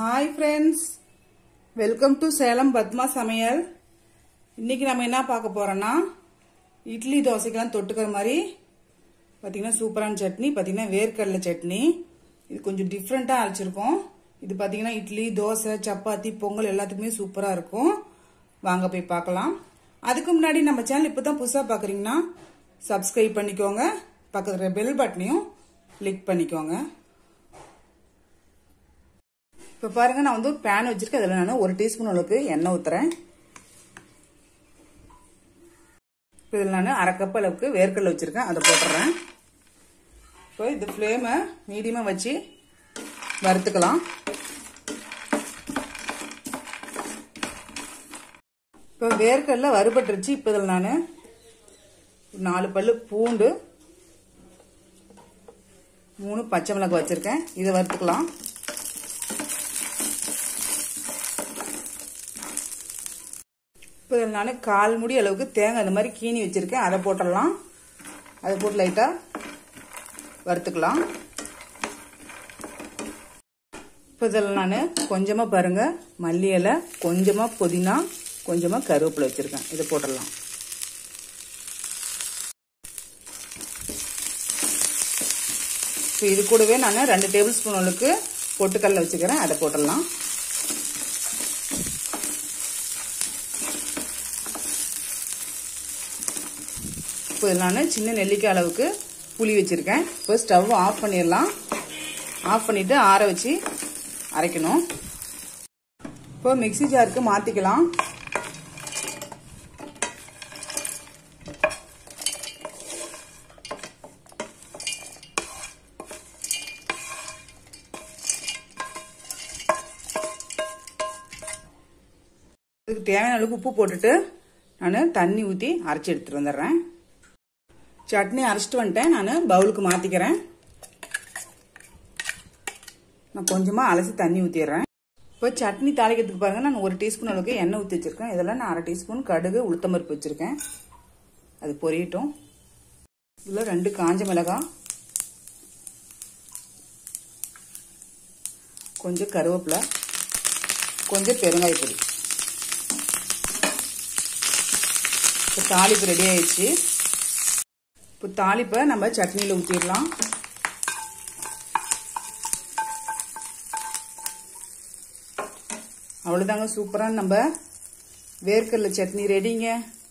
Hi friends, welcome to Salem Padma Samayal. இன்னைக்கு நாம என்ன பார்க்க போறோம்னா இட்லி தோசைக்கெல்லாம் தொட்டுக்கிற மாதிரி பாத்தீங்கன்னா சூப்பரான சட்னி பாத்தீங்கன்னா வேர்க்கடலை சட்னி. இது கொஞ்சம் டிஃபரண்டா அரைச்சிருக்கோம். இது பாத்தீங்கன்னா இட்லி, தோசை, சப்பாத்தி, பொங்கல் எல்லாத்துக்குமே சூப்பரா இருக்கும். வாங்க போய் பார்க்கலாம். அதுக்கு முன்னாடி நம்ம சேனல் இப்பதான் புதுசா பாக்குறீங்கன்னா சப்ஸ்கிரைப் பண்ணிக்கோங்க. பக்கத்துல பெல் பட்டனையும் கிளிக் பண்ணிக்கோங்க. இப்போ பாருங்க நான் வந்து பேன் வச்சிருக்கேன். அதில் நான் 1 டீஸ்பூன் அளவுக்கு எண்ணெய் ஊத்துறேன். இதில் நான் 1/2 கப் அளவுக்கு வேர்க்கடலை வச்சிருக்கேன், அதை போட்டுறேன். இப்போ இது ஃப்ளேமை மீடியமாக வச்சு வறுத்துக்கலாம். இப்போ வேர்க்கடலை வறுபட்டுருச்சு. இப்போ இதில் நான் 4 பல்லு பூண்டு, 3 பச்சை மிளகாய் வச்சிருக்கேன். இதை வறுத்துக்கலாம். இப்போ இதில் நான் 1/4 மூடி அளவுக்கு தேங்காய் இந்த மாதிரி கீனி வச்சிருக்கேன், அதை போட்டுடலாம். அதை போட்டு லைட்டாக வறுத்துக்கலாம். இப்போ இதில் நான் கொஞ்சமாக பாருங்க மல்லி இலை, கொஞ்சமாக புதினா, கொஞ்சமாக கருவேப்பிலை வச்சிருக்கேன், இதை போட்டுடலாம். இப்போ இது கூடவே நான் 2 டேபிள் ஸ்பூன் அளவுக்கு பொட்டுக்கடலை வச்சுக்கிறேன், அதை போட்டுடலாம். இப்போ நான் சின்ன நெல்லிக்காய் அளவுக்கு புளி வச்சிருக்கேன். இப்போ ஸ்டவ் ஆஃப் பண்ணிடலாம். ஆஃப் பண்ணிட்டு ஆற வச்சு அரைக்கணும். இப்போ மிக்ஸி ஜாருக்கு மாத்திக்கலாம். இதுக்கு தேவையான அளவுக்கு உப்பு போட்டுட்டு நான் தண்ணி ஊற்றி அரைச்சி எடுத்துட்டு வந்துடுறேன். சட்னி அரைச்சிட்டு வந்துட்டேன். நான் பவுலுக்கு மாத்திக்கிறேன். நான் கொஞ்சமா அலசி தண்ணி ஊத்திடுறேன். இப்போ சட்னி தாளிக்கிறதுக்கு பாருங்க நான் 1 டீஸ்பூன் அளவுக்கு எண்ணெய் ஊற்றி வச்சிருக்கேன். இதெல்லாம் நான் 1/2 டீஸ்பூன் கடுகு, உளுத்தம்பருப்பு வச்சிருக்கேன், அது பொரியட்டும். இதில் 2 காஞ்ச மிளகாய், கொஞ்சம் கருவேப்பிலை, கொஞ்சம் பெருங்காய பொடி. இப்போ தாளிப்பு ரெடி ஆயிடுச்சு. இப்போ தாளிப்பை நம்ம சட்னியில் ஊற்றிடலாம். அவ்வளோதாங்க, சூப்பரான நம்ம வேர்க்கடலை சட்னி ரெடிங்க.